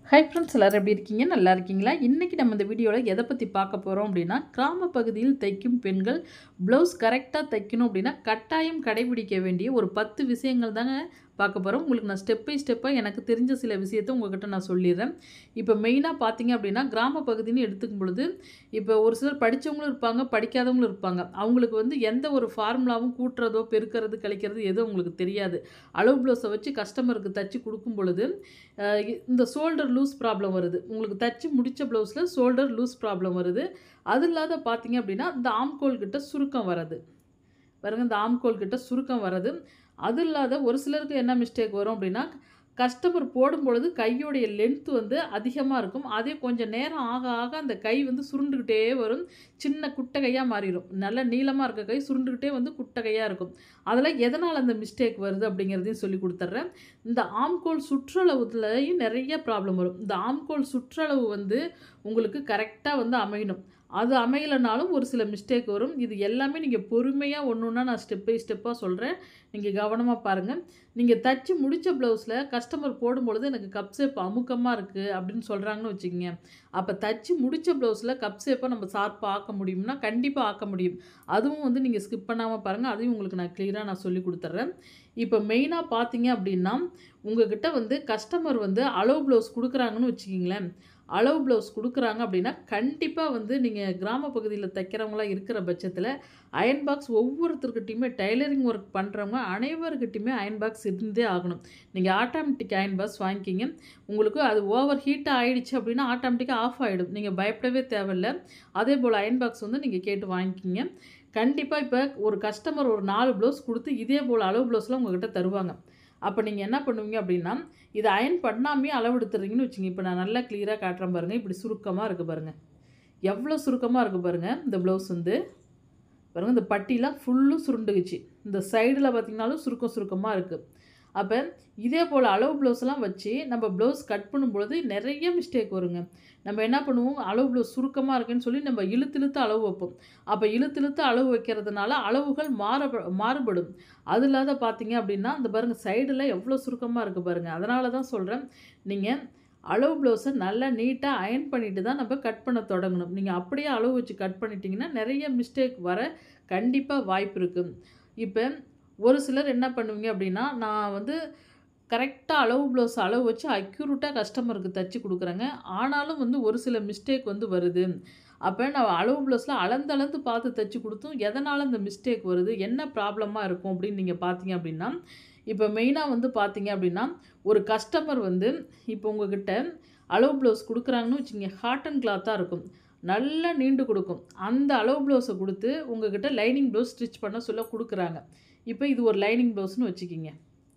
Hi friends, எல்லாரும் எப்படி இருக்கீங்க? நல்லா இருக்கீங்களா? இன்றைக்கி நம்ம இந்த வீடியோவில் எதை பற்றி பார்க்க போகிறோம் அப்படின்னா, கிராம பகுதியில் தைக்கும் பெண்கள் ப்ளவுஸ் கரெக்டாக தைக்கணும் அப்படின்னா கட்டாயம் கடைபிடிக்க வேண்டிய ஒரு 10 விஷயங்கள் தாங்க பார்க்க போகிறோம். உங்களுக்கு நான் ஸ்டெப் பை ஸ்டெப்பாக எனக்கு தெரிஞ்ச சில விஷயத்தை உங்கள்கிட்ட நான் சொல்லிடுறேன். இப்போ மெயினாக பார்த்தீங்க அப்படின்னா, கிராம பகுதின்னு எடுத்துக்கும் பொழுது இப்போ ஒரு சிலர் படித்தவங்களும் இருப்பாங்க, படிக்காதவங்களும் இருப்பாங்க. அவங்களுக்கு வந்து எந்த ஒரு ஃபார்முலாவும் கூட்டுறதோ பெருக்கிறது கழிக்கிறது எதுவும் அவங்களுக்கு தெரியாது. அளவு ப்ளவுஸை வச்சு கஸ்டமருக்கு தச்சு கொடுக்கும் பொழுது இந்த ஷோல்டர் லூஸ் ப்ராப்ளம் வருது. உங்களுக்கு தச்சு முடித்த ப்ளவுஸில் ஷோல்டர் லூஸ் ப்ராப்ளம் வருது. அது இல்லாத பார்த்தீங்க அப்படின்னா, இந்த ஆம்கோல் கிட்ட சுருக்கம் வரது பாருங்க. இந்த ஆம்கோல் கிட்ட சுருக்கம் வரது. அது இல்லாத ஒரு சிலருக்கு என்ன மிஸ்டேக் வரும் அப்படின்னா, கஸ்டமர் போடும்பொழுது கையோடைய லென்த் வந்து அதிகமாக இருக்கும். அதே கொஞ்சம் நேரம் ஆக ஆக அந்த கை வந்து சுருண்டுக்கிட்டே வரும். சின்ன குட்டை கையாக மாறிடும். நல்ல நீளமாக இருக்க கை சுருண்டுக்கிட்டே வந்து குட்டை கையாக இருக்கும். அதில் எதனால் அந்த மிஸ்டேக் வருது அப்படிங்கிறதையும் சொல்லி கொடுத்துட்றேன். இந்த ஆம்கோல் சுற்றளவுலையும் நிறைய ப்ராப்ளம் வரும். இந்த ஆம்கோல் சுற்றளவு வந்து உங்களுக்கு கரெக்டாக வந்து அமையணும். அது அமையலைனாலும் ஒரு சில மிஸ்டேக் வரும். இது எல்லாமே நீங்கள் பொறுமையாக ஒன்று ஒன்றா நான் ஸ்டெப் பை ஸ்டெப்பாக சொல்கிறேன். நீங்கள் கவனமாக பாருங்கள். நீங்கள் தச்சு முடித்த ப்ளவுஸில் கஸ்டமர் போடும்பொழுது எனக்கு கப் ஷேப் அமுக்கமாக இருக்குது அப்படின்னு சொல்கிறாங்கன்னு வச்சுக்கோங்க. அப்போ தச்சு முடித்த ப்ளவுஸில் கப் ஷேப்பை நம்ம ஷார்ப்பாக ஆக்க முடியும்னா கண்டிப்பாக ஆக்க முடியும். அதுவும் வந்து நீங்கள் ஸ்கிப் பண்ணாமல் பாருங்கள். அதையும் உங்களுக்கு நான் கிளியராக நான் சொல்லி கொடுத்துட்றேன். இப்போ மெயினாக பார்த்தீங்க அப்படின்னா, உங்கள்கிட்ட வந்து கஸ்டமர் வந்து அளவு ப்ளவுஸ் கொடுக்குறாங்கன்னு வச்சுக்கிங்களேன். அளவு ப்ளவுஸ் கொடுக்குறாங்க அப்படின்னா கண்டிப்பாக வந்து நீங்கள் கிராம பகுதியில் தைக்கிறவங்களாம் இருக்கிற பட்சத்தில் அயன் பாக்ஸ் ஒவ்வொருத்தர்கிட்டையுமே டைலரிங் ஒர்க் பண்ணுறவங்க அனைவருக்கிட்டையுமே அயன் பாக்ஸ் இருந்தே ஆகணும். நீங்கள் ஆட்டோமேட்டிக் அயன் பாக்ஸ் வாங்கிக்கிங்க. உங்களுக்கு அது ஓவர் ஹீட்டாக ஆகிடுச்சு அப்படின்னா ஆட்டோமேட்டிக்காக ஆஃப் ஆகிடும். நீங்கள் பயப்படவே தேவையில்லை. அதே போல் அயன் பாக்ஸ் வந்து நீங்கள் கேட்டு வாங்கிக்கிங்க. கண்டிப்பாக இப்போ ஒரு கஸ்டமர் ஒரு 4 ப்ளவுஸ் கொடுத்து இதே போல் அளவு ப்ளவுஸ்லாம் உங்கள்கிட்ட தருவாங்க. அப்போ நீங்கள் என்ன பண்ணுவீங்க அப்படின்னா, இதை அயன் பண்ணாமே அளவு எடுத்துறீங்கன்னு வச்சுங்க. இப்போ நான் நல்லா கிளியராக காட்டுறேன் பாருங்கள். இப்படி சுருக்கமாக இருக்குது பாருங்கள். எவ்வளோ சுருக்கமாக இருக்குது பாருங்கள். இந்த ப்ளவுஸ் வந்து பாருங்கள், இந்த பட்டிலாம் ஃபுல்லும் சுருண்டுக்குச்சு. இந்த சைடில் பார்த்திங்கனாலும் சுருக்கமாக இருக்குது. அப்போ இதே போல் அளவு ப்ளவுஸ்லாம் வச்சு நம்ம ப்ளவுஸ் கட் பண்ணும்பொழுது நிறைய மிஸ்டேக் வருங்க. நம்ம என்ன பண்ணுவோம், அளவு ப்ளவுஸ் சுருக்கமாக இருக்குன்னு சொல்லி நம்ம இழுத்து அளவு வைப்போம். அப்போ இழுத்து அளவு வைக்கிறதுனால அளவுகள் மாறுபடும். அது இல்லாத பார்த்தீங்க அப்படின்னா, இந்த பாருங்கள் சைடில் எவ்வளோ சுருக்கமாக இருக்குது பாருங்கள். அதனால தான் சொல்கிறேன், நீங்கள் அளவு ப்ளவுஸை நல்லா நீட்டாக அயன் பண்ணிவிட்டு தான் நம்ம கட் பண்ண தொடங்கணும். நீங்கள் அப்படியே அளவு வச்சு கட் பண்ணிட்டீங்கன்னா நிறைய மிஸ்டேக் வர கண்டிப்பாக வாய்ப்பு இருக்குது. இப்போ ஒரு சிலர் என்ன பண்ணுவீங்க அப்படின்னா, நான் வந்து கரெக்டாக அளவு ப்ளவுஸ் அளவு வச்சு அக்யூரேட்டாக கஸ்டமருக்கு தச்சு கொடுக்குறேங்க. ஆனாலும் வந்து ஒரு சில மிஸ்டேக் வந்து வருது. அப்போ நான் அளவு ப்ளவுஸில் அளந்து பார்த்து தச்சு கொடுத்தும் எதனால் இந்த மிஸ்டேக் வருது, என்ன ப்ராப்ளமாக இருக்கும் அப்படின்னு நீங்கள் பார்த்தீங்க அப்படின்னா, இப்போ மெயினாக வந்து பார்த்தீங்க அப்படின்னா, ஒரு கஸ்டமர் வந்து இப்போ உங்ககிட்ட அளவு ப்ளவுஸ் கொடுக்குறாங்கன்னு வச்சுங்க, காட்டன் கிளாத்தாக இருக்கும். நல்லா நீண்டு கொடுக்கும். அந்த அளவு ப்ளவுஸை கொடுத்து உங்ககிட்ட லைனிங் ப்ளவுஸ் ஸ்டிச் பண்ண சொல்ல கொடுக்குறாங்க. இப்போ இது ஒரு லைனிங் ப்ளவுஸ்னு வச்சுக்கிங்க.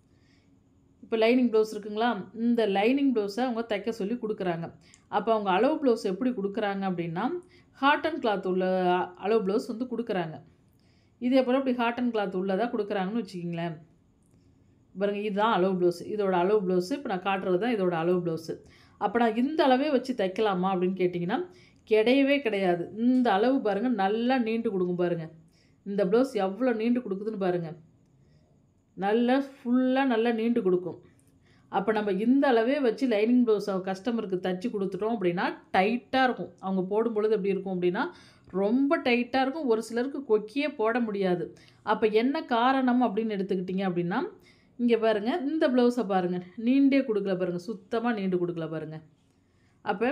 இப்போ லைனிங் ப்ளவுஸ் இருக்குங்களா, இந்த லைனிங் ப்ளவுஸை அவங்க தைக்க சொல்லி கொடுக்குறாங்க. அப்போ அவங்க அளவு ப்ளவுஸ் எப்படி கொடுக்குறாங்க அப்படின்னா, காட்டன் கிளாத் உள்ள அளவு ப்ளவுஸ் வந்து கொடுக்குறாங்க. இதே போல் இப்படி காட்டன் கிளாத் உள்ளதாக கொடுக்குறாங்கன்னு வச்சுக்கிங்களேன். பாருங்கள், இதுதான் அளவு ப்ளவுஸு. இதோட அளவு ப்ளவுஸு இப்போ நான் காட்டுறது தான் இதோட அளவு ப்ளவுஸு. அப்போ நான் இந்த அளவே வச்சு தைக்கலாமா அப்படின்னு கேட்டிங்கன்னா கிடையவே கிடையாது. இந்த அளவு பாருங்கள், நல்லா நீண்டு கொடுக்கும் பாருங்கள். இந்த ப்ளவுஸ் எவ்வளோ நீண்டு கொடுக்குதுன்னு பாருங்கள். நல்லா ஃபுல்லாக நல்லா நீண்டு கொடுக்கும். அப்போ நம்ம இந்த அளவே வச்சு லைனிங் ப்ளவுஸ் கஸ்டமருக்கு தச்சு கொடுத்துட்டோம் அப்படின்னா டைட்டாக இருக்கும். அவங்க போடும்பொழுது எப்படி இருக்கும் அப்படின்னா ரொம்ப டைட்டாக இருக்கும். ஒரு சிலருக்கு கொக்கியே போட முடியாது. அப்போ என்ன காரணம் அப்படின்னு எடுத்துக்கிட்டிங்க அப்படின்னா, இங்கே பாருங்கள், இந்த ப்ளவுஸை பாருங்கள், நீண்டே கொடுக்கல பாருங்கள், சுத்தமாக நீண்டு கொடுக்கல பாருங்கள். அப்போ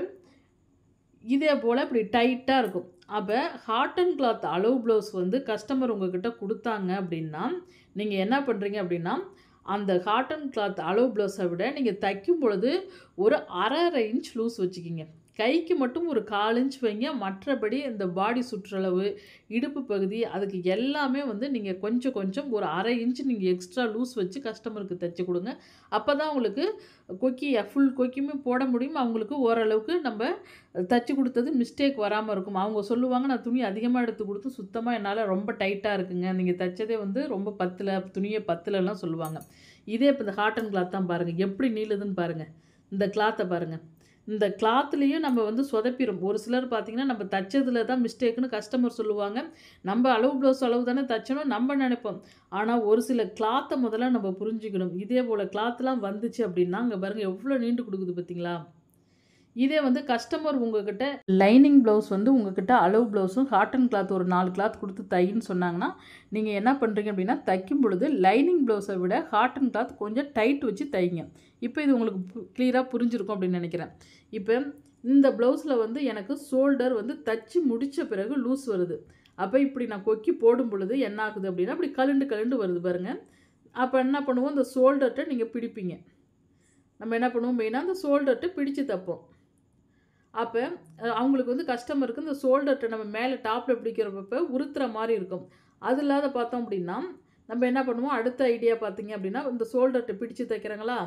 இதே போல் இப்படி டைட்டாக இருக்கும். அப்போ காட்டன் கிளாத் அளவு ப்ளவுஸ் வந்து கஸ்டமர் உங்கள்கிட்ட கொடுத்தாங்க அப்படின்னா, நீங்கள் என்ன பண்ணுறீங்க அப்படின்னா, அந்த காட்டன் கிளாத் அளவு ப்ளவுஸை விட நீங்கள் தைக்கும் பொழுது ஒரு 1/2 இன்ச் லூஸ் வச்சுக்கிங்க. கைக்கு மட்டும் ஒரு 1/4 இன்ச் வைங்க. மற்றபடி இந்த பாடி சுற்றளவு, இடுப்பு பகுதி அதுக்கு எல்லாமே வந்து நீங்கள் கொஞ்சம் ஒரு 1/2 இன்ச் நீங்கள் எக்ஸ்ட்ரா லூஸ் வச்சு கஸ்டமருக்கு தைச்சி கொடுங்க. அப்போ தான் உங்களுக்கு கொக்கி ஃபுல் கொக்கியுமே போட முடியும். அவங்களுக்கு ஓரளவுக்கு நம்ம தச்சு கொடுத்தது மிஸ்டேக் வராமல் இருக்கும். அவங்க சொல்லுவாங்க, நான் துணி அதிகமாக எடுத்து கொடுத்து சுத்தமாக என்னால் ரொம்ப டைட்டாக இருக்குங்க, நீங்கள் தைச்சதே வந்து ரொம்ப பத்தலை, துணியை பத்தலைலாம் சொல்லுவாங்க. இதே இப்போ இந்த காட்டன் கிளாத் தான் பாருங்கள் எப்படி நீளுதுன்னு பாருங்கள். இந்த கிளாத்தை பாருங்கள். இந்த கிளாத்லேயும் நம்ம வந்து சொதப்பிடும். ஒரு சிலர் பார்த்திங்கன்னா நம்ம தைச்சதில் தான் மிஸ்டேக்குன்னு கஸ்டமர் சொல்லுவாங்க. நம்ம அளவு ப்ளவுஸ் அளவு தானே தைச்சணும் நம்ம நினைப்போம். ஆனால் ஒரு சில கிளாத்தை முதல்ல நம்ம புரிஞ்சுக்கணும். இதே போல் கிளாத்லாம் வந்துச்சு அப்படின்னா அங்கே பாருங்கள் எவ்வளோ நீண்டு கொடுக்குது பார்த்தீங்களா. இதே வந்து கஸ்டமர் உங்ககிட்ட லைனிங் ப்ளவுஸ் வந்து உங்ககிட்ட அளவு ப்ளவுஸும் காட்டன் கிளாத் ஒரு 4 கிளாத் கொடுத்து தைன்னு சொன்னாங்கன்னா, நீங்கள் என்ன பண்ணுறீங்க அப்படின்னா, தைக்கும் பொழுது லைனிங் ப்ளவுஸை விட காட்டன் கிளாத் கொஞ்சம் டைட் வச்சு தைங்க. இப்போ இது உங்களுக்கு கிளியராக புரிஞ்சிருக்கும் அப்படின்னு நினைக்கிறேன். இப்போ இந்த ப்ளவுஸில் வந்து எனக்கு ஷோல்டர் வந்து தச்சு முடித்த பிறகு லூஸ் வருது. அப்போ இப்படி நான் கொக்கி போடும் பொழுது என்ன ஆகுது அப்படின்னா, அப்படி கழுண்டு வருது பாருங்கள். அப்போ என்ன பண்ணுவோம், இந்த ஷோல்டர்கிட்ட நீங்கள் பிடிப்பீங்க. நம்ம என்ன பண்ணுவோம், மெயினாக அந்த ஷோல்டர்கிட்ட பிடிச்சு தைப்போம். அப்போ அவங்களுக்கு வந்து கஸ்டமருக்கு இந்த ஷோல்டர்கிட்ட நம்ம மேலே டாப்பில் பிடிக்கிறப்ப உறுத்துற மாதிரி இருக்கும். அது இல்லாத பார்த்தோம் அப்படின்னா, நம்ம என்ன பண்ணுவோம், அடுத்த ஐடியா பார்த்தீங்க அப்படின்னா, இந்த ஷோல்டர்கிட்ட பிடிச்சு தைக்கிறாங்களா,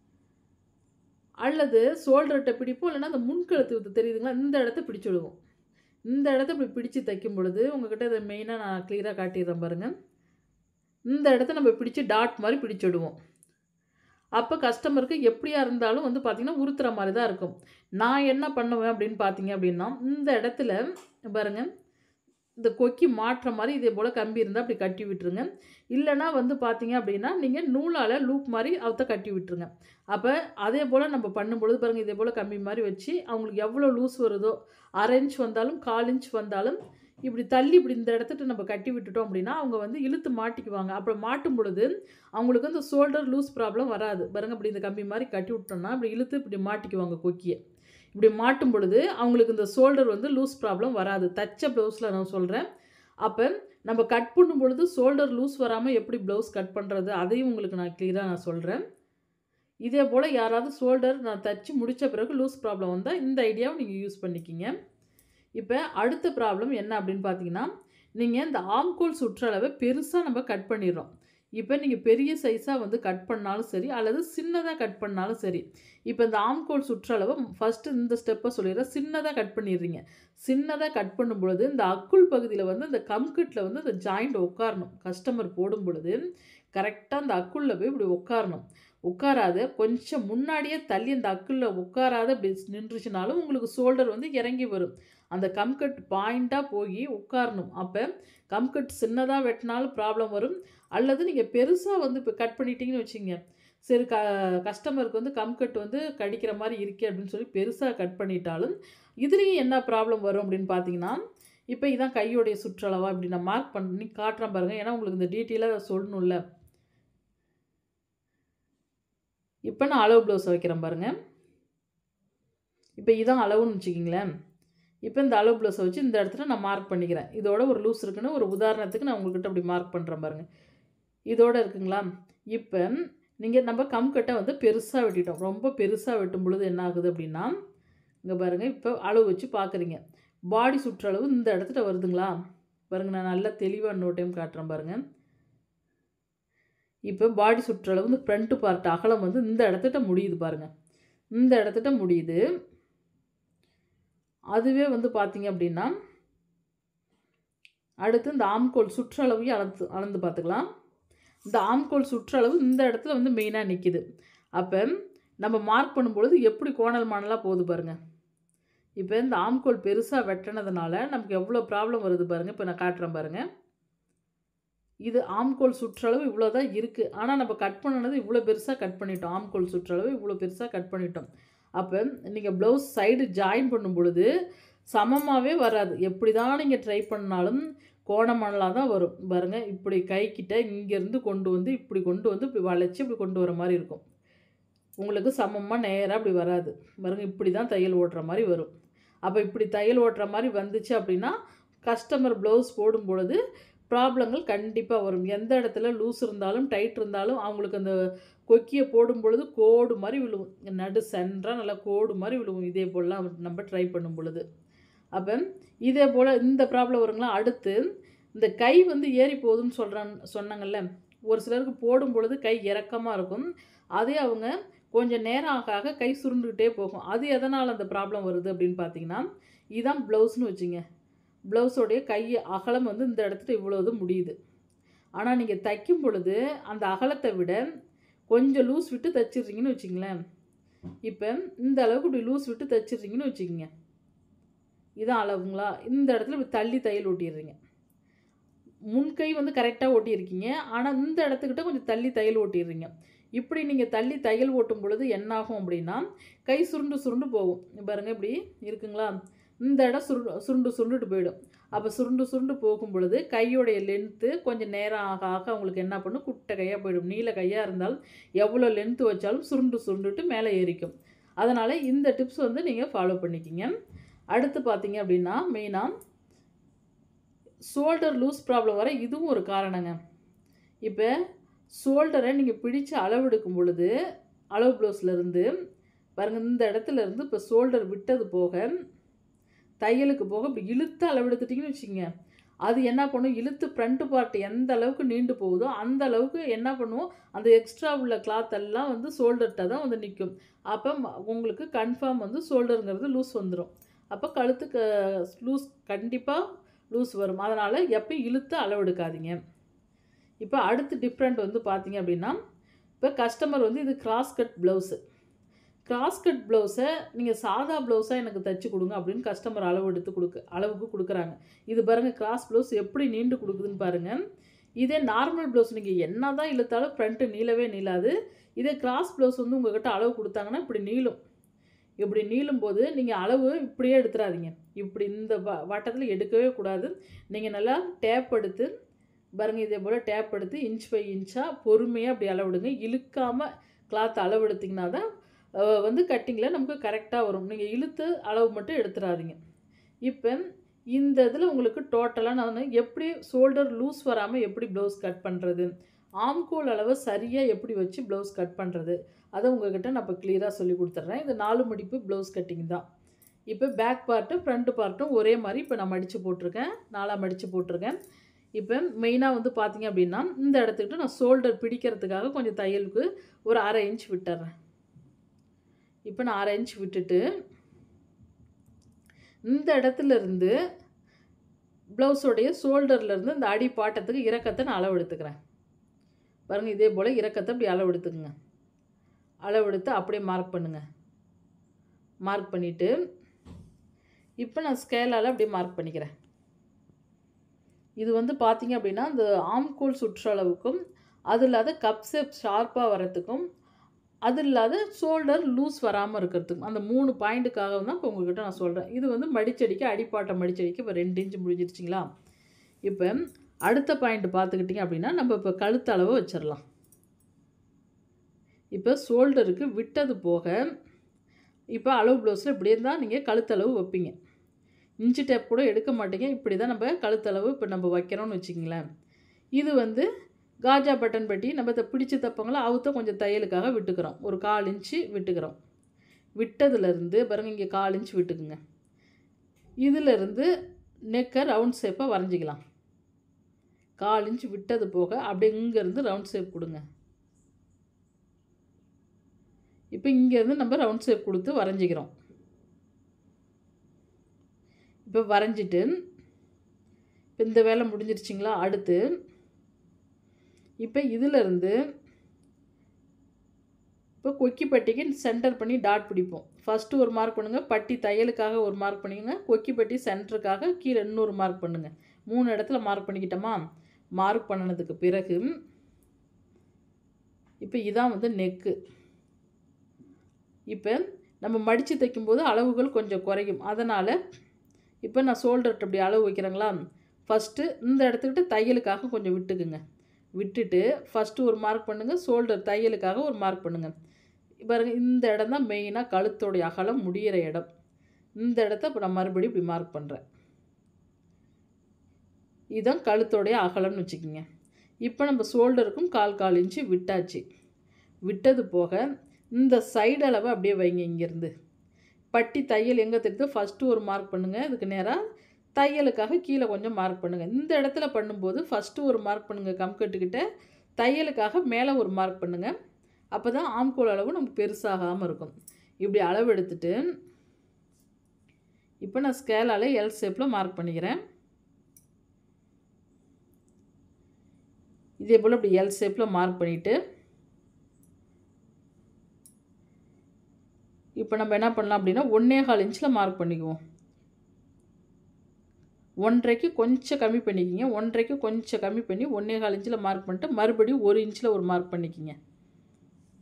அல்லது ஷோல்டர்கிட்ட பிடிப்போம், இல்லைன்னா அந்த முன்கழுத்து தெரியுதுங்களா, இந்த இடத்த பிடிச்சி விடுவோம். இந்த இடத்த இப்படி பிடிச்சு தைக்கும் பொழுது உங்ககிட்ட இதை மெயினாக நான் கிளியராக காட்டிடுறேன் பாருங்கள். இந்த இடத்த நம்ம பிடிச்சி டாட் மாதிரி பிடிச்சிடுவோம். அப்போ கஸ்டமருக்கு எப்படியா இருந்தாலும் வந்து பார்த்திங்கன்னா உறுத்துற மாதிரி தான் இருக்கும். நான் என்ன பண்ணுவேன் அப்படின்னு பார்த்தீங்க அப்படின்னா, இந்த இடத்துல பாருங்கள், இந்த கொக்கி மாட்டுற மாதிரி இதே போல் கம்பி இருந்தால் அப்படி கட்டி விட்டுருங்க. இல்லைனா வந்து பார்த்தீங்க அப்படின்னா, நீங்கள் நூலால் லூப் மாதிரி அவத்த கட்டி விட்டுருங்க. அப்போ அதே போல் நம்ம பண்ணும்பொழுது பாருங்கள், இதே போல் கம்பி மாதிரி வச்சு அவங்களுக்கு எவ்வளோ லூஸ் வருதோ, 1/2 இன்ச் வந்தாலும் 1/4 இன்ச் வந்தாலும் இப்படி தள்ளி இப்படி இந்த இடத்துட்டு நம்ம கட்டி விட்டுட்டோம் அப்படின்னா, அவங்க வந்து இழுத்து மாட்டிக்குவாங்க. அப்புறம் மாட்டும் பொழுது அவங்களுக்கு வந்து ஷோல்டர் லூஸ் ப்ராப்ளம் வராது. பாருங்க, இப்படி இந்த கம்பி மாதிரி கட்டி விட்டோம்னா இப்படி இழுத்து இப்படி மாட்டிக்குவாங்க கொக்கியை. இப்படி மாட்டும் பொழுது அவங்களுக்கு இந்த ஷோல்டர் வந்து லூஸ் ப்ராப்ளம் வராது. தச்ச ப்ளவுஸில் நான் சொல்கிறேன். அப்போ நம்ம கட் பண்ணும் பொழுது ஷோல்டர் லூஸ் வராமல் எப்படி ப்ளவுஸ் கட் பண்ணுறது, அதையும் உங்களுக்கு நான் கிளியராக நான் சொல்கிறேன். இதே போல் யாராவது ஷோல்டர் நான் தச்சு முடித்த பிறகு லூஸ் ப்ராப்ளம் வந்தால் இந்த ஐடியாவை நீங்கள் யூஸ் பண்ணிக்கிங்க. இப்போ அடுத்த ப்ராப்ளம் என்ன அப்படின்னு பார்த்தீங்கன்னா, நீங்கள் இந்த ஆம்கோல் சுற்றளவை பெருசாக நம்ம கட் பண்ணிடுறோம். இப்போ நீங்கள் பெரிய சைஸாக வந்து கட் பண்ணாலும் சரி, அல்லது சின்னதாக கட் பண்ணாலும் சரி. இப்போ இந்த ஆம்கோல் சுற்றளவை ஃபஸ்ட்டு இந்த ஸ்டெப்பை சொல்லிடுறேன். சின்னதாக கட் பண்ணிடுறீங்க. சின்னதாக கட் பண்ணும் பொழுது இந்த அக்குள் பகுதியில் வந்து இந்த கம்கட்டில் வந்து இந்த ஜாயிண்ட் உட்காரணும். கஸ்டமர் போடும் பொழுது கரெக்டாக அந்த அக்குளில் போய் இப்படி உட்காரணும். உட்காராத கொஞ்சம் முன்னாடியே தள்ளி அந்த அக்குளில் உட்காராத இப்படி நின்றுச்சுனாலும் உங்களுக்கு ஷோல்டர் வந்து இறங்கி வரும். அந்த கம்கட் பாயிண்ட்டாக போய் உட்காரணும். அப்போ கம்கட் சின்னதாக வெட்டினாலும் ப்ராப்ளம் வரும். அல்லது நீங்கள் பெருசாக வந்து இப்போ கட் பண்ணிட்டீங்கன்னு வச்சுங்க, சரி கஸ்டமருக்கு வந்து கம்கட் வந்து கடிக்கிற மாதிரி இருக்கே அப்படின்னு சொல்லி பெருசாக கட் பண்ணிட்டாலும் இதுலேயும் என்ன ப்ராப்ளம் வரும் அப்படின்னு பார்த்தீங்கன்னா, இப்போ இதான் கையோடைய சுற்றளவா இப்படி நான் மார்க் பண்ணி காட்டுறேன் பாருங்கள். ஏன்னா உங்களுக்கு இந்த டீட்டெயிலாக சொல்லணும்ல. இப்போ நான் அளவு ப்ளவுஸ் வைக்கிறேன் பாருங்கள். இப்போ இதான் அளவுன்னு வச்சுக்கிங்களேன். இப்போ இந்த அளவு ப்ளவுஸை வச்சு இந்த இடத்துல நான் மார்க் பண்ணிக்கிறேன். இதோட ஒரு லூஸ் இருக்குன்னு ஒரு உதாரணத்துக்கு நான் உங்கள்கிட்ட அப்படி மார்க் பண்ணுறேன் பாருங்கள். இதோட இருக்குங்களா. இப்போ நம்ம கம்கட்டை வந்து பெருசாக வெட்டிட்டோம். ரொம்ப பெருசாக வெட்டும் பொழுது என்ன ஆகுது அப்படின்னா, இங்கே பாருங்கள், இப்போ அளவு வச்சு பார்க்குறீங்க. பாடி சுற்றளவு இந்த இடத்துல வருதுங்களா பாருங்கள். நான் நல்லா தெளிவாக இன்னொரு டைம் காட்டுறேன் பாருங்கள். இப்போ பாடி சுற்றளவு இந்த ஃப்ரண்ட்டு பார்ட் அகலம் வந்து இந்த இடத்துட்ட முடியுது பாருங்கள். இந்த இடத்துட்ட முடியுது. அதுவே வந்து பார்த்தீங்க அப்படின்னா, அடுத்து இந்த ஆம்கோல் சுற்றளவையும் அளந்து பார்த்துக்கலாம். இந்த ஆம்கோல் சுற்றளவு இந்த இடத்துல வந்து மெயினாக நிற்கிது. அப்போ நம்ம மார்க் பண்ணும்பொழுது எப்படி கோணல் மானலாக போகுது பாருங்கள். இப்போ இந்த ஆம்கோல் பெருசாக வெட்டினதுனால நமக்கு எவ்வளோ ப்ராப்ளம் வருது பாருங்கள். இப்போ நான் காட்டுறேன் பாருங்கள். இது ஆம்கோல் சுற்றளவு இவ்வளோ தான் இருக்குது. ஆனால் நம்ம கட் பண்ணினது இவ்வளோ பெருசாக கட் பண்ணிட்டோம். ஆம்கோல் சுற்றளவு இவ்வளோ பெருசாக கட் பண்ணிட்டோம். அப்போ நீங்கள் ப்ளவுஸ் சைடு ஜாயின் பண்ணும் பொழுது சமமாகவே வராது. எப்படி தான் நீங்கள் ட்ரை பண்ணாலும் கோணமணலாக தான் வரும் பாருங்கள். இப்படி கைக்கிட்ட இங்கேருந்து கொண்டு வந்து இப்படி இப்படி வளைச்சி இப்படி கொண்டு வர மாதிரி இருக்கும். உங்களுக்கு சமமாக நேராக அப்படி வராது பாருங்கள். இப்படி தான் தையல் ஓட்டுற மாதிரி வரும். அப்போ இப்படி தையல் ஓட்டுற மாதிரி வந்துச்சு அப்படின்னா கஸ்டமர் ப்ளவுஸ் போடும் பொழுது ப்ராப்ளங்கள் கண்டிப்பாக வரும். எந்த இடத்துல லூஸ் இருந்தாலும் டைட் இருந்தாலும் அவங்களுக்கு அந்த கொக்கியை போடும் பொழுது கோடு மாதிரி விழுவும். நடு சென்றாக நல்லா கோடு மாதிரி விழுவும். இதே போலலாம் நம்ம ட்ரை பண்ணும் பொழுது. அப்போ இதே போல் இந்த ப்ராப்ளம் வருங்களா. அடுத்து இந்த கை வந்து ஏறி போகுதுன்னு சொன்னாங்கல்ல. ஒரு சிலருக்கு போடும் பொழுது கை இறக்கமாக இருக்கும். அதே அவங்க கொஞ்சம் நேரம் ஆக கை சுருண்டுக்கிட்டே போகும். அது எதனால் அந்த ப்ராப்ளம் வருது அப்படின்னு பார்த்தீங்கன்னா, இதுதான் ப்ளவுஸ்னு வச்சுங்க. ப்ளவுஸோடைய கை அகலம் வந்து இந்த இடத்துல இவ்வளோது முடியுது. ஆனால் நீங்கள் தைக்கும் பொழுது அந்த அகலத்தை விட கொஞ்சம் லூஸ் விட்டு தைச்சிட்றீங்கன்னு வச்சுங்களேன். இப்போ இந்த அளவுக்கு இப்படி லூஸ் விட்டு தைச்சிட்றீங்கன்னு வச்சுக்கிங்க. இதான் அளவுங்களா. இந்த இடத்துல இப்படி தள்ளி தையல் ஓட்டிடுறீங்க. முன்கை வந்து கரெக்டாக ஓட்டியிருக்கீங்க. ஆனால் இந்த இடத்துக்கிட்ட கொஞ்சம் தள்ளி தையல் ஓட்டிடுறீங்க. இப்படி நீங்கள் தள்ளி தையல் ஓட்டும் பொழுது என்னாகும் அப்படின்னா கை சுருண்டு சுருண்டு போகும். பாருங்கள் இப்படி இருக்குங்களா, இந்த இடம் சுருண்டு சுருண்டுட்டு போயிடும். அப்போ சுருண்டு சுருண்டு போகும் பொழுது கையோடைய லென்த்து கொஞ்சம் நேரம் ஆக ஆக அவங்களுக்கு என்ன பண்ணும், குட்டை கையாக போயிடும். நீல கையாக இருந்தாலும் எவ்வளோ லென்த்து வச்சாலும் சுருண்டு சுருண்டுட்டு மேலே ஏறிக்கும். அதனால் இந்த டிப்ஸ் வந்து நீங்கள் ஃபாலோ பண்ணிக்கிங்க. அடுத்து பார்த்தீங்க அப்படின்னா மெயினாக ஷோல்டர் லூஸ் ப்ராப்ளம் வர இதுவும் ஒரு காரணங்க. இப்போ ஷோல்டரை நீங்கள் பிடிச்சு அளவெடுக்கும் பொழுது அளவு ப்ளவுஸ்லேருந்து பாருங்கள், இந்த இடத்துலேருந்து இப்போ ஷோல்டர் விட்டது போக தையலுக்கு போக இப்படி இழுத்து அளவெடுத்துட்டிங்கன்னு வச்சுக்கோங்க, அது என்ன பண்ணும், இழுத்து ஃப்ரண்ட் பார்ட் எந்த அளவுக்கு நீண்டு போகுதோ அந்த அளவுக்கு என்ன பண்ணுவோம், அந்த எக்ஸ்ட்ரா உள்ள கிளாத் எல்லாம் வந்து ஷோல்டர்கிட்ட தான் வந்து நிற்கும். அப்போ உங்களுக்கு கன்ஃபார்ம் வந்து ஷோல்டருங்கிறது லூஸ் வந்துடும். அப்போ கழுத்துக்கு லூஸ் கண்டிப்பாக லூஸ் வரும். அதனால் எப்பயும் இழுத்து அளவெடுக்காதீங்க. இப்போ அடுத்து டிஃப்ரெண்ட் வந்து பார்த்தீங்க அப்படின்னா, இப்போ கஸ்டமர் வந்து இது cross cut blouse. Cross cut ப்ளவுஸை நீங்கள் சாதா ப்ளவுஸாக எனக்கு தைச்சி கொடுங்க அப்படின்னு கஸ்டமர் அளவுக்கு கொடுக்குறாங்க. இது பாருங்கள், கிராஸ் ப்ளவுஸ் எப்படி நீண்டு கொடுக்குதுன்னு பாருங்கள். இதே நார்மல் ப்ளவுஸ் நீங்கள் என்ன தான் இழுத்தாலும் ஃப்ரண்ட்டு நீளவே நீளாது. இதே கிராஸ் ப்ளவுஸ் வந்து உங்கள்கிட்ட அளவு கொடுத்தாங்கன்னா இப்படி நீளும். இப்படி நீளும் போது நீங்கள் அளவு இப்படியே எடுத்துடாதீங்க. இப்படி இந்த வட்டத்தில் எடுக்கவே கூடாது. நீங்கள் நல்லா டேப் எடுத்து பாருங்கள், இதே போல் டேப் எடுத்து இன்ச் பை இன்ச்சாக பொறுமையாக அப்படி அளவிடுங்க. இழுக்காமல் கிளாத் அளவெடுத்திங்கன்னா தான் வந்து கட்டிங்கில் நமக்கு கரெக்டாக வரும். நீங்கள் இழுத்து அளவு மட்டும் எடுத்துடாதீங்க. இப்போ இந்த இதில் உங்களுக்கு டோட்டலாக நான் எப்படி ஷோல்டர் லூஸ் வராமல் எப்படி ப்ளவுஸ் கட் பண்ணுறது, ஆம்கோல் அளவை சரியாக எப்படி வச்சு ப்ளவுஸ் கட் பண்ணுறது, அதை உங்கள்கிட்ட நான் இப்போ கிளியராக சொல்லி கொடுத்துட்றேன். இது 4 மடிப்பு ப்ளவுஸ் கட்டிங் தான். இப்போ பேக் பார்ட்டும் ஃப்ரண்ட் பார்ட்டும் ஒரே மாதிரி இப்போ நான் மடித்து போட்டிருக்கேன், 4ஆக மடித்து போட்டிருக்கேன். இப்போ மெயினாக வந்து பார்த்திங்க அப்படின்னா இந்த இடத்துக்கிட்ட நான் ஷோல்டர் பிடிக்கிறதுக்காக கொஞ்சம் தையலுக்கு ஒரு 1/2 இன்ச் விட்டுறேன். இப்போ நான் 1/2 இன்ச் விட்டுட்டு இந்த இடத்துலேருந்து ப்ளவுஸோடைய ஷோல்டர்லேருந்து இந்த அடி பாட்டத்துக்கு இறக்கத்தை நான் அளவு எடுத்துக்கிறேன். பாருங்கள், இதே போல் இறக்கத்தை அப்படி அளவு எடுத்துக்குங்க. அளவெடுத்து அப்படியே மார்க் பண்ணுங்கள். மார்க் பண்ணிவிட்டு இப்போ நான் ஸ்கேலால் அப்படியே மார்க் பண்ணிக்கிறேன். இது வந்து பார்த்திங்க அப்படின்னா இந்த ஆம்கோல் சுற்றளவுக்கும் அது இல்லாத கப் ஷேப் ஷார்ப்பாக வரத்துக்கும் அது இல்லாத ஷோல்டர் லூஸ் வராமல் இருக்கிறதுக்கும் அந்த 3 பாயிண்ட்டுக்காக தான் இப்போ உங்கள்கிட்ட நான் சொல்கிறேன். இது வந்து மடிச்சடிக்க அடிப்பாட்டை மடிச்சடிக்க இப்போ 2 இன்ச்சு முடிஞ்சிருச்சிங்களா. இப்போ அடுத்த பாயிண்ட் பார்த்துக்கிட்டிங்க அப்படின்னா நம்ம இப்போ கழுத்து அளவை வச்சிடலாம். இப்போ ஷோல்டருக்கு விட்டது போக இப்போ அளவு ப்ளவுஸில் இப்படியே தான் நீங்கள் கழுத்தளவு வைப்பீங்க. இன்ச்சு டேப் கூட எடுக்க மாட்டீங்க. இப்படி தான் நம்ம கழுத்தளவு இப்போ நம்ம வைக்கிறோன்னு வச்சுக்கிங்களேன். இது வந்து காஜா பட்டன் பட்டி நம்ம இதை பிடிச்சி தப்பங்களா அவுத்த கொஞ்சம் தையலுக்காக விட்டுக்கிறோம். ஒரு 1/4 இன்ச்சு விட்டுக்கிறோம். விட்டதுலேருந்து பாருங்கள், இங்கே 1/4 இன்ச்சு விட்டுக்குங்க. இதிலேருந்து நெக்கை ரவுண்ட் ஷேப்பாக வரைஞ்சிக்கலாம். 1/4 இன்ச்சு விட்டது போக அப்படியே இங்கேருந்து ரவுண்ட் ஷேப் கொடுங்க. இப்போ இங்கேருந்து நம்ம ரவுண்ட் ஷேப் கொடுத்து வரைஞ்சிக்கிறோம். இப்போ வரைஞ்சிட்டு இப்போ இந்த வேலை முடிஞ்சிருச்சிங்களா. அடுத்து இப்போ இதிலேருந்து இப்போ கொக்கி பட்டிக்கு சென்டர் பண்ணி டாட் பிடிப்போம். ஃபஸ்ட்டு ஒரு மார்க் பண்ணுங்கள், பட்டி தையலுக்காக ஒரு மார்க் பண்ணிக்கோங்க, கொக்கி பட்டி சென்டருக்காக கீழே இன்னொரு மார்க் பண்ணுங்கள். 3 இடத்துல மார்க் பண்ணிக்கிட்டோமா. மார்க் பண்ணினதுக்கு பிறகு இப்போ இதான் வந்து நெக்கு. இப்போ நம்ம மடித்து தைக்கும்போது அளவுகள் கொஞ்சம் குறையும். அதனால் இப்போ நான் ஷோல்டர்கிட்ட இப்படி அளவு வைக்கிறேங்களா, ஃபஸ்ட்டு இந்த இடத்துக்கிட்ட தையலுக்காக கொஞ்சம் விட்டுக்குங்க. விட்டுட்டு ஃபஸ்ட்டு ஒரு மார்க் பண்ணுங்கள், ஷோல்டர் தையலுக்காக ஒரு மார்க் பண்ணுங்கள். பாருங்கள், இந்த இடம் தான் மெயினாக கழுத்தோடைய அகலம் முடிகிற இடம். இந்த இடத்த இப்போ நான் மறுபடியும் இப்படி மார்க் பண்ணுறேன். இதுதான் கழுத்தோடைய அகலம்னு வச்சுக்கோங்க. இப்போ நம்ம ஷோல்டருக்கும் 1/4 இன்ச்சு விட்டாச்சு. விட்டது போக இந்த சைடு அளவை அப்படியே வைங்க. இங்கேருந்து பட்டி தையல் எங்கே தெரியுதோ ஃபஸ்ட்டு ஒரு மார்க் பண்ணுங்கள். இதுக்கு நேராக தையலுக்காக கீழே கொஞ்சம் மார்க் பண்ணுங்கள். இந்த இடத்துல பண்ணும்போது ஃபஸ்ட்டு ஒரு மார்க் பண்ணுங்கள் கம்கட்டுக்கிட்ட, தையலுக்காக மேலே ஒரு மார்க் பண்ணுங்கள். அப்போ தான் ஆம்கோல் அளவு நமக்கு பெருசாகாமல் இருக்கும். இப்படி அளவு எடுத்துட்டு இப்போ நான் ஸ்கேலால் எல் ஷேப்பில் மார்க் பண்ணிக்கிறேன். இதே போல் இப்படி எல் ஷேப்பில் மார்க் பண்ணிவிட்டு இப்போ நம்ம என்ன பண்ணலாம் அப்படின்னா 1.25 இன்ச்சில் மார்க் பண்ணிக்குவோம். 1.5க்கு கொஞ்சம் கம்மி பண்ணிக்கிங்க. 1.5க்கு கொஞ்சம் கம்மி பண்ணி 1.25 இன்ச்சில் மார்க் பண்ணிட்டு மறுபடியும் 1 இன்ச்சில் ஒரு மார்க் பண்ணிக்கிங்க.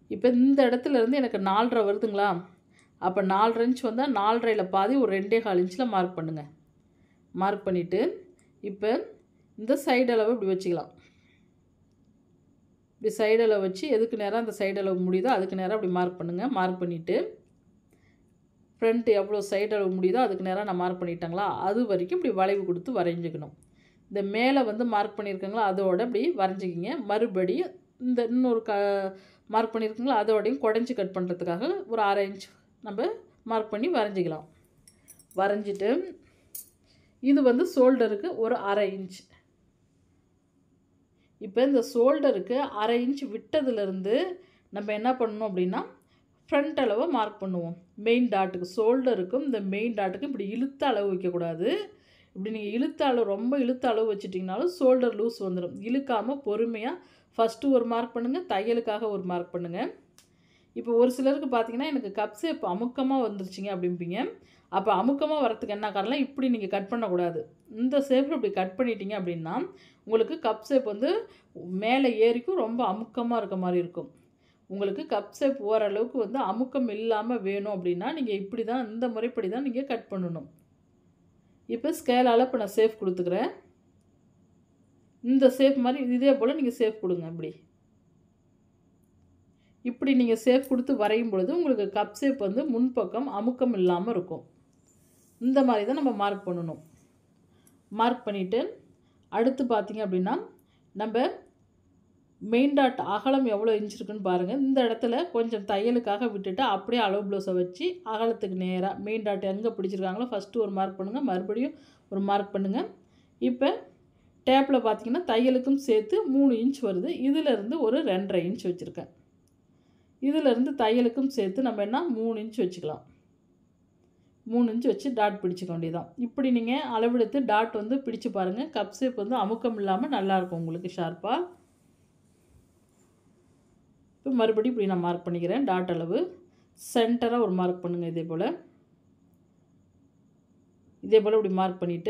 இப்போ இந்த இடத்துல இருந்து எனக்கு 4.5 வருதுங்களா, அப்போ 4 இன்ச் வந்தால் 4.5ல பாதி ஒரு 2.25 இன்ச்சில் மார்க் பண்ணுங்கள். மார்க் பண்ணிவிட்டு இப்போ இந்த சைடு அளவு இப்படி வச்சுக்கலாம். இப்படி சைடு அளவு வச்சு எதுக்கு நேராக அந்த சைடு அளவு முடியுதோ அதுக்கு நேராக அப்படி மார்க் பண்ணுங்கள். மார்க் பண்ணிவிட்டு ஃப்ரண்ட் எவ்வளோ சைடு அளவு முடியுதோ அதுக்கு நேராக நான் மார்க் பண்ணிட்டேங்களா, அது வரைக்கும் இப்படி வளைவு கொடுத்து வரைஞ்சிக்கணும். இந்த மேலே வந்து மார்க் பண்ணியிருக்கங்களா அதோட இப்படி வரைஞ்சிக்கிங்க. மறுபடியும் இந்த இன்னொரு மார்க் பண்ணியிருக்கங்களா அதோடையும் குடஞ்சி கட் பண்ணுறதுக்காக ஒரு 1/2 இன்ச் நம்ம மார்க் பண்ணி வரைஞ்சிக்கலாம். வரைஞ்சிட்டு இது வந்து ஷோல்டருக்கு ஒரு 1/2 இன்ச். இப்போ இந்த ஷோல்டருக்கு 1/2 இன்ச் விட்டதுலேருந்து நம்ம என்ன பண்ணணும் அப்படின்னா ஃப்ரண்ட் அளவை மார்க் பண்ணுவோம். மெயின் டாட்டுக்கு ஷோல்டருக்கும் இந்த மெயின் டாட்டுக்கும் இப்படி இழுத்த அளவு வைக்கக்கூடாது. இப்படி நீங்கள் இழுத்த அளவு ரொம்ப இழுத்த அளவு வச்சுட்டிங்கனாலும் ஷோல்டர் லூஸ் வந்துடும். இழுக்காமல் பொறுமையாக ஃபஸ்ட்டு ஒரு மார்க் பண்ணுங்கள், தையலுக்காக ஒரு மார்க் பண்ணுங்கள். இப்போ ஒரு சிலருக்கு பார்த்தீங்கன்னா எனக்கு கப் ஷேப் அமுக்கமாக வந்துருச்சிங்க அப்படிம்பீங்க. அப்போ அமுக்கமாக வரத்துக்கு என்ன காரணம், இப்படி நீங்கள் கட் பண்ணக்கூடாது. இந்த ஷேப்பில் இப்படி கட் பண்ணிட்டீங்க அப்படின்னா உங்களுக்கு கப் ஷேப் வந்து மேலே ஏறிக்கும், ரொம்ப அமுக்கமாக இருக்க மாதிரி இருக்கும். உங்களுக்கு கப் ஷேப் ஓரளவுக்கு வந்து அமுக்கம் இல்லாமல் வேணும் அப்படின்னா நீங்கள் இப்படி தான், இந்த முறைப்படி தான் நீங்கள் கட் பண்ணணும். இப்போ ஸ்கேலால் இப்போ நான் ஷேப் கொடுத்துக்கிறேன். இந்த ஷேப் மாதிரி இதே போல் நீங்கள் ஷேப் கொடுங்க. இப்படி நீங்கள் ஷேப் கொடுத்து வரையும் பொழுது உங்களுக்கு கப் ஷேப் வந்து முன்பக்கம் அமுக்கம் இல்லாமல் இருக்கும். இந்த மாதிரி தான் நம்ம மார்க் பண்ணணும். மார்க் பண்ணிவிட்டு அடுத்து பார்த்தீங்க அப்படின்னா நம்ம மெயின் டாட் அகலம் எவ்வளோ இன்ச் இருக்குன்னு பாருங்கள். இந்த இடத்துல கொஞ்சம் தையலுக்காக விட்டுட்டு அப்படியே அளவு ப்ளவுஸை வச்சு அகலத்துக்கு நேராக மெயின் டாட் எங்கே பிடிச்சிருக்காங்களோ ஃபஸ்ட்டு ஒரு மார்க் பண்ணுங்கள், மறுபடியும் ஒரு மார்க் பண்ணுங்கள். இப்போ டேப்பில் பார்த்தீங்கன்னா தையலுக்கும் சேர்த்து 3 இன்ச் வருது. இதிலேருந்து ஒரு 2.5 இன்ச் வச்சுருக்கேன். இதிலேருந்து தையலுக்கும் சேர்த்து நம்ம என்ன 3 இன்ச் வச்சுக்கலாம். 3 இன்ச் வச்சு டாட் பிடிச்சிக்க வேண்டியதான். இப்படி நீங்கள் அளவெடுத்து டாட் வந்து பிடிச்சு பாருங்கள். கப் ஷேப் வந்து அமுக்கம் இல்லாமல் நல்லாயிருக்கும் உங்களுக்கு ஷார்ப்பாக. இப்போ மறுபடியும் இப்படி நான் மார்க் பண்ணிக்கிறேன். டாட் அளவு சென்டராக ஒரு மார்க் பண்ணுங்கள். இதே போல் இப்படி மார்க் பண்ணிவிட்டு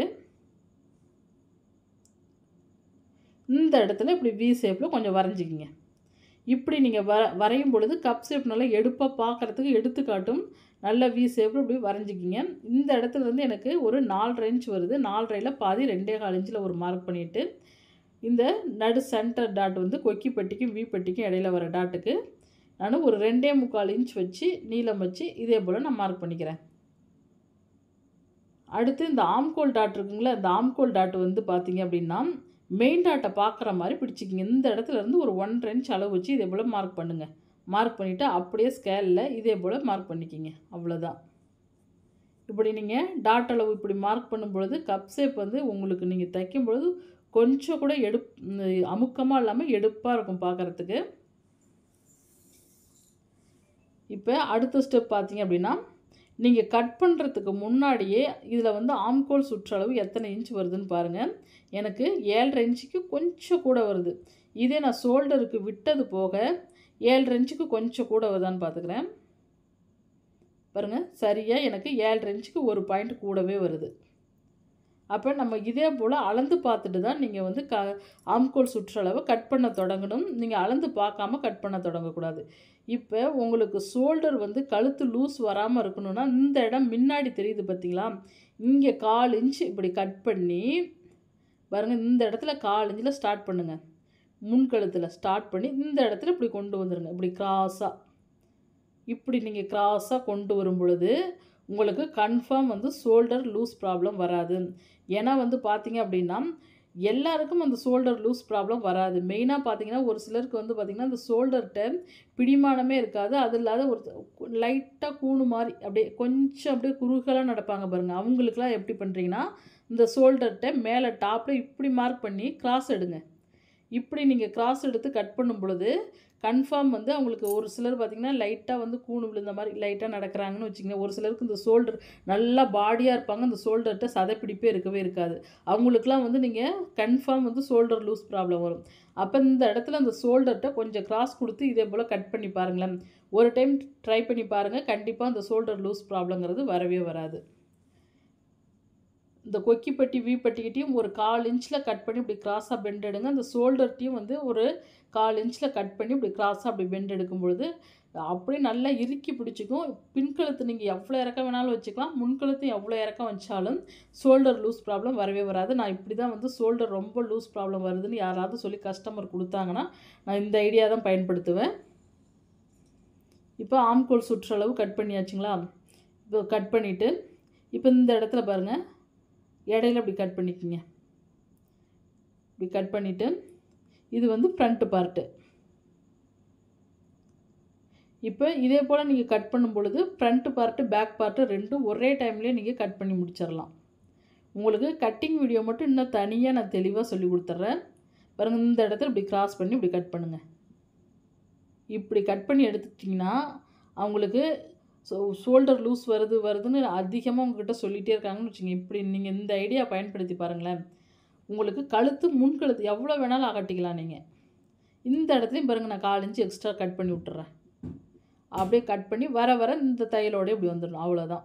இந்த இடத்துல இப்படி வி ஷேப்பில் கொஞ்சம் வரைஞ்சிக்கிங்க. இப்படி நீங்கள் வரையும் பொழுது கப் ஷேப் நல்லா எடுப்பாக பார்க்குறதுக்கு எடுத்துக்காட்டும். நல்ல வி ஷேப்பில் இப்படி வரைஞ்சிக்கிங்க. இந்த இடத்துல வந்து எனக்கு ஒரு 4.5 இன்ச் வருது. 4.5ல பாதி 2.25 இன்ச்சில் ஒரு மார்க் பண்ணிவிட்டு இந்த நடு சென்டர் டாட் வந்து கொக்கி பட்டிக்கும் வி பட்டிக்கும் இடையில வர டாட்டுக்கு நான் ஒரு 2.25 இன்ச் வச்சு நீளம் வச்சு இதே போல் நான் மார்க் பண்ணிக்கிறேன். அடுத்து இந்த ஆம்கோல் டாட் இருக்குங்களா, இந்த ஆம்கோல் டாட் வந்து பார்த்தீங்க அப்படின்னா மெயின் டாட்டை பார்க்குற மாதிரி பிடிச்சிக்கிங்க. இந்த இடத்துல இருந்து ஒரு 1.5 இன்ச் அளவு வச்சு இதே போல் மார்க் பண்ணுங்கள். மார்க் பண்ணிவிட்டு அப்படியே ஸ்கேலில் இதே போல் மார்க் பண்ணிக்கிங்க. அவ்வளோதான். இப்படி நீங்கள் டாட் அளவு இப்படி மார்க் பண்ணும்பொழுது கப் ஷேப் வந்து உங்களுக்கு நீங்கள் தைக்கும் பொழுது கொஞ்சம் கூட அமுக்கமாக இல்லாமல் எடுப்பாக இருக்கும் பார்க்குறதுக்கு. இப்போ அடுத்த ஸ்டெப் பார்த்தீங்க அப்படின்னா நீங்கள் கட் பண்ணுறதுக்கு முன்னாடியே இதில் வந்து ஆம்கோல் சுற்றளவு எத்தனை இன்ச் வருதுன்னு பாருங்கள். எனக்கு 7.5 இன்ச்சுக்கு கொஞ்சம் கூட வருது. இதே நான் ஷோல்டருக்கு விட்டது போக 7.5 இன்ச்சுக்கு கொஞ்சம் கூட வருதான்னு பார்த்துக்கிறேன். பாருங்கள், சரியாக எனக்கு 7.5 இன்ச்சுக்கு ஒரு பாயிண்ட் கூடவே வருது. அப்போ நம்ம இதே போல் அளந்து பார்த்துட்டு தான் நீங்கள் வந்து ஆம்கோல் சுற்றளவை கட் பண்ண தொடங்கணும். நீங்கள் அளந்து பார்க்காம கட் பண்ண தொடங்கக்கூடாது. இப்போ உங்களுக்கு ஷோல்டர் வந்து கழுத்து லூஸ் வராமல் இருக்கணும்னா இந்த இடம் முன்னாடி தெரியுது பார்த்தீங்களா, இங்கே 1/4 இன்ச் இப்படி கட் பண்ணி பாருங்கள். இந்த இடத்துல 1/4 இன்ச்சில் ஸ்டார்ட் பண்ணுங்கள். முன்கழுத்தில் ஸ்டார்ட் பண்ணி இந்த இடத்துல இப்படி கொண்டு வந்துடுங்க. இப்படி கிராஸாக இப்படி நீங்கள் கிராஸாக கொண்டு வரும் பொழுது உங்களுக்கு கன்ஃபார்ம் வந்து ஷோல்டர் லூஸ் ப்ராப்ளம் வராது. ஏன்னா வந்து பார்த்தீங்க அப்படின்னா எல்லாருக்கும் அந்த ஷோல்டர் லூஸ் ப்ராப்ளம் வராது. மெயினாக பார்த்தீங்கன்னா ஒரு சிலருக்கு வந்து பார்த்திங்கன்னா அந்த ஷோல்டர்கிட்ட பிடிமானமே இருக்காது. அது இல்லாத ஒரு லைட்டாக கூணு மாதிரி அப்படியே கொஞ்சம் அப்படியே குறுகலாக நடப்பாங்க பாருங்கள். அவங்களுக்குலாம் எப்படி பண்ணுறீங்கன்னா இந்த ஷோல்டர்கிட்ட மேலே டாப்பில் இப்படி மார்க் பண்ணி கிராஸ் எடுங்க. இப்படி நீங்கள் கிராஸ் எடுத்து கட் பண்ணும் பொழுது கன்ஃபார்ம் வந்து அவங்களுக்கு ஒரு சிலர் பார்த்திங்கன்னா லைட்டாக வந்து கூணு விழுந்த மாதிரி லைட்டாக நடக்கிறாங்கன்னு வச்சுக்கோங்க. ஒரு சிலருக்கு இந்த ஷோல்டர் நல்லா பாடியாக இருப்பாங்க, இந்த ஷோல்டர்கிட்ட சதைப்பிடிப்பே இருக்கவே இருக்காது. அவங்களுக்குலாம் வந்து நீங்கள் கன்ஃபார்ம் வந்து ஷோல்டர் லூஸ் ப்ராப்ளம் வரும். அப்போ இந்த இடத்துல அந்த ஷோல்டர்கிட்ட கொஞ்சம் கிராஸ் கொடுத்து இதே போல் கட் பண்ணி பாருங்களேன். ஒரு டைம் ட்ரை பண்ணி பாருங்கள். கண்டிப்பாக அந்த ஷோல்டர் லூஸ் ப்ராப்ளங்கிறது வரவே வராது. இந்த கொக்கிப்பட்டி வீப்பட்டிக்கிட்டையும் ஒரு 1/4 இன்ச்சில் கட் பண்ணி இப்படி கிராஸாக பெண்ட் எடுங்க. அந்த ஷோல்டர்ட்டையும் வந்து ஒரு 1/4 இன்ச்சில் கட் பண்ணி இப்படி கிராஸாக அப்படி பெண்ட் எடுக்கும் பொழுது அப்படியே நல்லா இறுக்கி பிடிச்சிக்கும். பின்கழுத்து நீங்கள் எவ்வளோ இறக்கம் வேணாலும் வச்சுக்கலாம். முன்கழுத்து எவ்வளோ இறக்கம் வச்சாலும் ஷோல்டர் லூஸ் ப்ராப்ளம் வரவே வராது. நான் இப்படி தான் வந்து ஷோல்டர் ரொம்ப லூஸ் ப்ராப்ளம் வருதுன்னு யாராவது சொல்லி கஸ்டமர் கொடுத்தாங்கன்னா நான் இந்த ஐடியா தான் பயன்படுத்துவேன். இப்போ ஆம்கோல் சுற்றளவு கட் பண்ணியாச்சுங்களா? இப்போ கட் பண்ணிவிட்டு இப்போ இந்த இடத்துல பாருங்கள், இடையில இப்படி கட் பண்ணிக்கோங்க. இப்படி கட் பண்ணிவிட்டு இது வந்து ஃப்ரண்ட்டு பார்ட்டு. இப்போ இதே போல் நீங்கள் கட் பண்ணும் பொழுது ஃப்ரண்ட்டு பார்ட்டு பேக் பார்ட்டு ரெண்டும் ஒரே டைம்லேயே நீங்கள் கட் பண்ணி முடிச்சிடலாம். உங்களுக்கு கட்டிங் வீடியோ மட்டும் இன்னும் தனியாக நான் தெளிவாக சொல்லி கொடுத்துட்றேன். பாருங்கள், இந்த இடத்துல இப்படி கிராஸ் பண்ணி இப்படி கட் பண்ணுங்கள். இப்படி கட் பண்ணி எடுத்துட்டிங்கன்னா அவங்களுக்கு ஷோல்டர் லூஸ் வருதுன்னு அதிகமாக உங்கள்கிட்ட சொல்லிகிட்டே இருக்காங்கன்னு வச்சுக்கோங்க. இப்படி நீங்கள் இந்த ஐடியா பயன்படுத்தி பாருங்களேன். உங்களுக்கு கழுத்து முன்கழுத்து எவ்வளோ வேணாலும் அகட்டிக்கலாம். நீங்கள் இந்த இடத்துலையும் பாருங்கள், நான் 1/4 இன்ச்சு எக்ஸ்ட்ரா கட் பண்ணி விட்டுறேன். அப்படியே கட் பண்ணி வர இந்த தையலோடு இப்படி வந்துடணும். அவ்வளோதான்.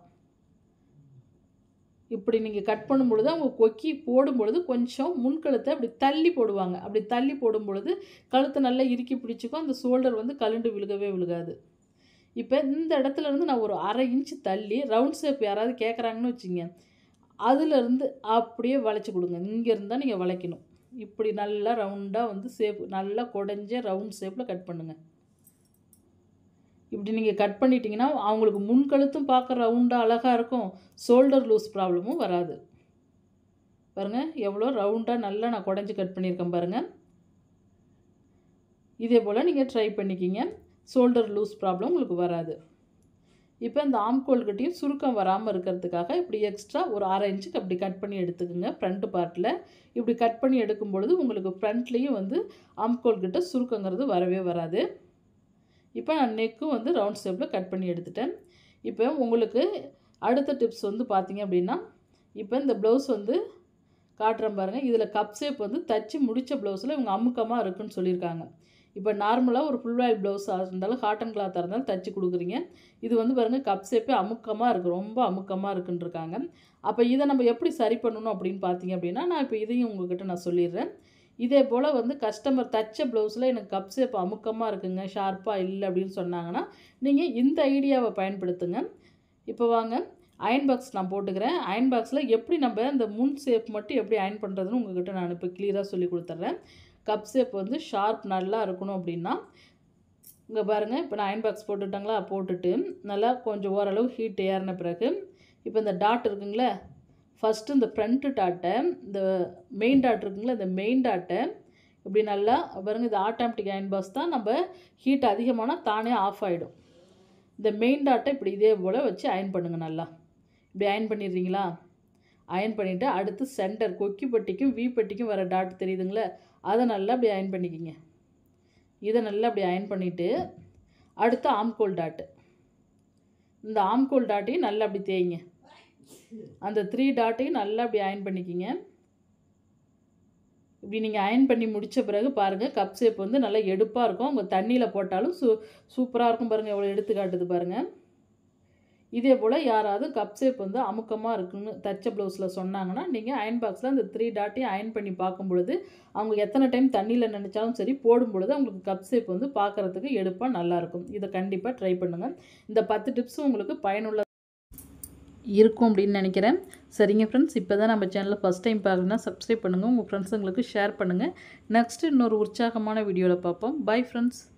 இப்படி நீங்கள் கட் பண்ணும் பொழுது அவங்க கொக்கி போடும் பொழுது கொஞ்சம் முன்கழுத்தை அப்படி தள்ளி போடுவாங்க. அப்படி தள்ளி போடும் பொழுது கழுத்தை நல்லா இறுக்கி பிடிச்சிக்கும். அந்த ஷோல்டர் வந்து கழுண்டு விழுகாது. இப்போ இந்த இடத்துல இருந்து நான் ஒரு 1/2 இன்ச்சு தள்ளி ரவுண்ட் ஷேப் யாராவது கேட்குறாங்கன்னு வச்சுங்க, அதுலேருந்து அப்படியே வளைச்சி கொடுங்க. இங்கேருந்து தான் நீங்கள் வளைக்கணும். இப்படி நல்லா ரவுண்டாக வந்து ஷேப் நல்லா குடஞ்ச ரவுண்ட் ஷேப்பில் கட் பண்ணுங்கள். இப்படி நீங்கள் கட் பண்ணிட்டீங்கன்னா அவங்களுக்கு முன்கழுத்தும் பார்க்க ரவுண்டாக அழகாக இருக்கும். ஷோல்டர் லூஸ் ப்ராப்ளமும் வராது. பாருங்கள், எவ்வளோ ரவுண்டாக நல்லா நான் குடஞ்சி கட் பண்ணியிருக்கேன் பாருங்கள். இதே போல் நீங்கள் ட்ரை பண்ணிக்கிங்க. ஷோல்டர் லூஸ் ப்ராப்ளம் உங்களுக்கு வராது. இப்போ இந்த ஆம்கோல்கிட்டையும் சுருக்கம் வராமல் இருக்கிறதுக்காக இப்படி எக்ஸ்ட்ரா ஒரு 1/2 இன்ச்சுக்கு அப்படி கட் பண்ணி எடுத்துக்கோங்க. ஃப்ரண்ட் பார்ட்டில் இப்படி கட் பண்ணி எடுக்கும் பொழுது உங்களுக்கு ஃப்ரண்ட்லேயும் வந்து ஆம்கோல்கிட்ட சுருக்கங்கிறது வரவே வராது. இப்போ நான் நெக்கும் வந்து ரவுண்ட் ஷேப்பில் கட் பண்ணி எடுத்துட்டேன். இப்போ உங்களுக்கு அடுத்த டிப்ஸ் வந்து பார்த்தீங்க அப்படின்னா, இப்போ இந்த ப்ளவுஸ் வந்து காட்டுறேன் பாருங்கள். இதில் கப் ஷேப் வந்து தச்சு முடித்த ப்ளவுஸில் இவங்க அமுக்கமாக இருக்குதுன்னு சொல்லியிருக்காங்க. இப்போ நார்மலாக ஒரு ஃபுல் ஆயில் ப்ளவுஸாக இருந்தாலும் காட்டன் கிளாத்தாக இருந்தாலும் தச்சு கொடுக்குறீங்க. இது வந்து பாருங்கள், கப் ஷேப்பே அமுக்கமாக இருக்குது, ரொம்ப அமுக்கமாக இருக்குன்னு இருக்காங்க. அப்போ இதை நம்ம எப்படி சரி பண்ணணும் அப்படின்னு பார்த்தீங்க அப்படின்னா, நான் இப்போ இதையும் உங்கள்கிட்ட நான் சொல்லிடுறேன். இதே போல் வந்து கஸ்டமர் தச்ச ப்ளவுஸில் எனக்கு கப் ஷேப் அமுக்கமாக இருக்குங்க, ஷார்ப்பாக இல்லை அப்படின்னு சொன்னாங்கன்னா நீங்கள் இந்த ஐடியாவை பயன்படுத்துங்க. இப்போ வாங்க, அயன் பாக்ஸ் நான் போட்டுக்கிறேன். அயன் பாக்ஸில் எப்படி நம்ம இந்த முன் ஷேப் மட்டும் எப்படி அயன் பண்ணுறதுன்னு உங்கள்கிட்ட நான் இப்போ கிளியராக சொல்லி கொடுத்துட்றேன். கப் ஷேப் வந்து ஷார்ப் நல்லா இருக்கணும் அப்படின்னா இங்கே பாருங்கள், இப்போ நான் அயன் பாக்ஸ் போட்டுட்டாங்களா, போட்டுட்டு நல்லா கொஞ்சம் ஓரளவு ஹீட் ஏறின பிறகு இப்போ இந்த டாட் இருக்குங்களே, ஃபஸ்ட்டு இந்த ஃப்ரண்ட்டு டாட்டை, இந்த மெயின் டாட் இருக்குங்களா, இந்த மெயின் டாட்டை இப்படி நல்லா பாருங்கள், இது ஆட்டோமேட்டிக் அயன் பாக்ஸ் தான். நம்ம ஹீட் அதிகமானால் தானே ஆஃப் ஆகிடும். இந்த மெயின் டாட்டை இப்படி இதே போல் வச்சு அயன் பண்ணுங்கள். நல்லா இப்படி அயன் பண்ணிடுறீங்களா? அயன் பண்ணிவிட்டு அடுத்து சென்டர் கொக்கிப்பட்டிக்கும் வீப்பட்டிக்கும் வர டாட் தெரியுதுங்களே, அதை நல்லா அப்படி அயன் பண்ணிக்கிங்க. இதை நல்லா அப்படி அயன் பண்ணிவிட்டு அடுத்து ஆம்கோல் டாட்டு, இந்த ஆம்கோல் டாட்டையும் நல்லா அப்படி தேய்ங்க. அந்த 3 டாட்டையும் நல்லா அப்படி அயன் பண்ணிக்கிங்க. இப்படி நீங்கள் அயன் பண்ணி முடித்த பிறகு பாருங்கள், கப் ஷேப் வந்து நல்லா எடுப்பாக இருக்கும். உங்கள் தண்ணியில் போட்டாலும் சூப்பராக இருக்கும். பாருங்கள், எவ்வளோ எடுத்து காட்டுது பாருங்கள். இதே போல் யாராவது கப் ஷேப் வந்து அமுக்கமாக இருக்குன்னு தச்ச ப்ளவுஸில் சொன்னாங்கன்னா நீங்கள் அயன் பாக்ஸில் அந்த 3 டாட்டையும் அயன் பண்ணி பார்க்கும் பொழுது அவங்க எத்தனை டைம் தண்ணியில் நினச்சாலும் சரி போடும் பொழுது அவங்களுக்கு கப் ஷேப் வந்து பார்க்குறதுக்கு எடுப்பாக நல்லாயிருக்கும். இதை கண்டிப்பாக ட்ரை பண்ணுங்கள். இந்த 10 டிப்ஸும் உங்களுக்கு பயனுள்ள இருக்கும் அப்படின்னு நினைக்கிறேன். சரிங்க ஃப்ரெண்ட்ஸ், இப்போ தான் நம்ம சேனலில் ஃபஸ்ட் டைம் பார்க்குறீங்கன்னா சப்ஸ்கிரைப் பண்ணுங்கள். உங்கள் ஃப்ரெண்ட்ஸுங்களுக்கு ஷேர் பண்ணுங்கள். நெக்ஸ்ட்டு இன்னொரு உற்சாகமான வீடியோவில் பார்ப்போம். Bye friends.